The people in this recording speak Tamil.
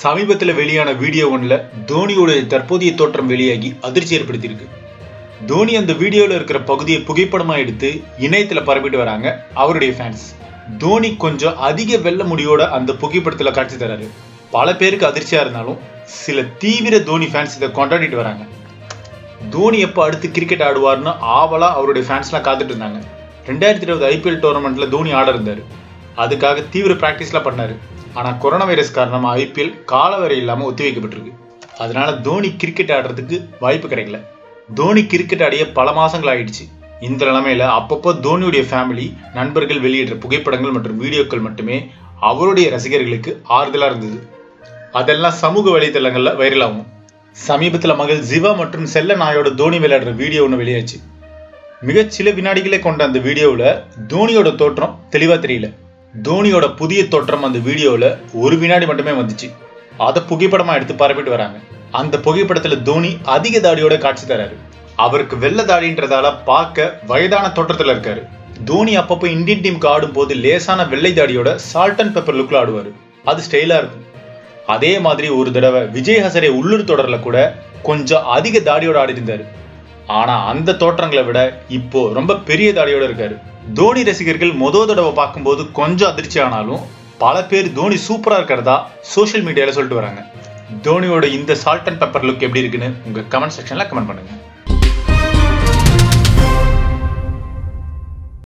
சமீபத்தில் வெளியான வீடியோ ஒன்றில் தோனியோட தற்போதைய தோற்றம் வெளியாகி அதிர்ச்சி ஏற்படுத்தியிருக்கு. தோனி அந்த வீடியோவில் இருக்கிற பகுதியை புகைப்படமாக எடுத்து இணையத்தில் பரப்பிட்டு வராங்க அவருடைய ஃபேன்ஸ். தோனி கொஞ்சம் அதிக வெள்ள முடியோட அந்த புகைப்படத்தில் காட்சி தராரு. பல பேருக்கு அதிர்ச்சியாக இருந்தாலும் சில தீவிர தோனி ஃபேன்ஸ் இதை கொண்டாடிட்டு வராங்க. தோனி எப்போ அடுத்து கிரிக்கெட் ஆடுவார்னு ஆவலாக அவருடைய ஃபேன்ஸ்லாம் காத்துட்டு இருந்தாங்க. 2020 IPL டோர்னமெண்ட்ல தோனி ஆட இருந்தார். அதுக்காக தீவிர ப்ராக்டிஸ்லாம் பண்ணாரு. ஆனால் கொரோனா வைரஸ் காரணமாக IPL காலவரை இல்லாமல் ஒத்தி வைக்கப்பட்டிருக்கு. அதனால தோனி கிரிக்கெட் ஆடுறதுக்கு வாய்ப்பு கிடைக்கல. தோனி கிரிக்கெட் ஆடிய பல மாசங்கள் ஆயிடுச்சு. இந்த நிலைமையில அப்பப்போ தோனியுடைய ஃபேமிலி நண்பர்கள் வெளியிடுற புகைப்படங்கள் மற்றும் வீடியோக்கள் மட்டுமே அவருடைய ரசிகர்களுக்கு ஆறுதலா இருந்தது. அதெல்லாம் சமூக வலைதளங்கள்ல வைரல் ஆகும். சமீபத்தில் மகள் ஜிவா மற்றும் செல்ல நாயோட தோனி விளையாடுற வீடியோ ஒன்று வெளியாச்சு. மிகச் சில வினாடிகளே கொண்ட அந்த வீடியோவில் தோனியோட தோற்றம் தெளிவா தெரியல. தோனியோட புதிய தோற்றம் அந்த வீடியோவில் ஒரு வினாடி மட்டுமே வந்துச்சு. அதை புகைப்படமா எடுத்து பரப்பிட்டு வராங்க. அந்த புகைப்படத்துல தோனி அதிக தாடியோட காட்சி தராரு. அவருக்கு வெள்ளை தாடின்றதால பார்க்க வயதான தோற்றத்துல இருக்காரு. தோனி அப்பப்போ இந்தியன் டீமுக்கு ஆடும் போது லேசான வெள்ளை தாடியோட சால்ட் அண்ட் பெப்பர் லுக்ல ஆடுவாரு. அது ஸ்டைலா இருக்கும். அதே மாதிரி ஒரு தடவை விஜய் ஹசரே உள்ளூர் தொடர்ல கூட கொஞ்சம் அதிக தாடியோட ஆடி இருந்தாரு. ஆனா அந்த தோற்றங்களை விட இப்போ ரொம்ப பெரிய தாடியோட இருக்காரு. தோனி ரசிகர்கள் மொதல் தடவை பார்க்கும்போது கொஞ்சம் அதிர்ச்சி ஆனாலும் பல பேர் தோனி சூப்பரா இருக்கிறதா சோஷியல் மீடியால சொல்லிட்டு வராங்க. தோனியோட இந்த சால்ட் அண்ட் பெப்பர் லுக் எப்படி இருக்குன்னு உங்க கமெண்ட் செக்ஷன்ல கமெண்ட் பண்ணுங்க.